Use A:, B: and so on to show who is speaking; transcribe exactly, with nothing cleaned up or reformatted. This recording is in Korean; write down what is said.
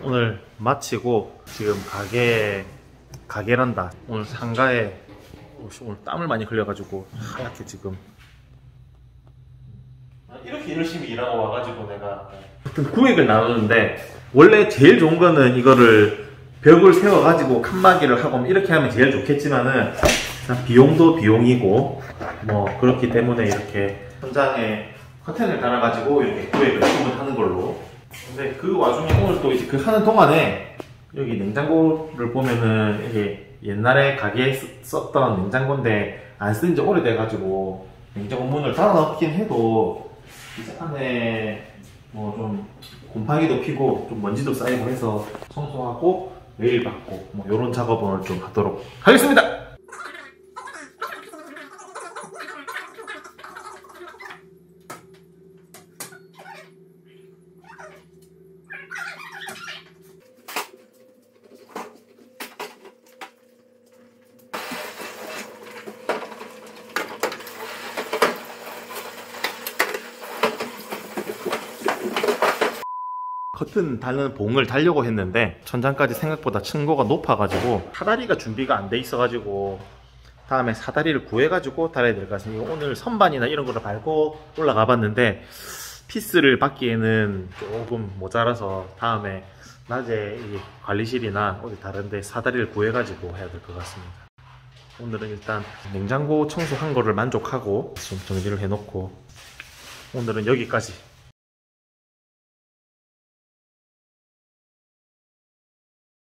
A: 오늘 마치고 지금 가게 가게란다. 오늘 상가에 오늘 땀을 많이 흘려가지고 하얗게 지금 이렇게 열심히 일하고 와가지고 내가 하여튼 구획을 나누는데, 원래 제일 좋은 거는 이거를 벽을 세워가지고 칸막이를 하고 이렇게 하면 제일 좋겠지만은 비용도 비용이고 뭐 그렇기 때문에 이렇게 천장에 커튼을 달아가지고 이렇게 구획을 주문하는 걸로. 근데 그 와중에 오늘 또 이제 그 하는 동안에 여기 냉장고를 보면은 이게 옛날에 가게에 썼던 냉장고인데 안 쓴 지 오래돼가지고 냉장고 문을 닫아놓긴 해도 이제 안에 뭐 좀 곰팡이도 피고 좀 먼지도 쌓이고 해서 청소하고 메일 받고 뭐 이런 작업을 좀 하도록 하겠습니다. 커튼 달는 봉을 달려고 했는데 천장까지 생각보다 층고가 높아가지고 사다리가 준비가 안 돼 있어가지고 다음에 사다리를 구해가지고 달아야 될 것 같습니다. 오늘 선반이나 이런 거를 밟고 올라가 봤는데 피스를 받기에는 조금 모자라서 다음에 낮에 이 관리실이나 어디 다른데 사다리를 구해가지고 해야 될 것 같습니다. 오늘은 일단 냉장고 청소한 거를 만족하고 좀 정리를 해놓고 오늘은 여기까지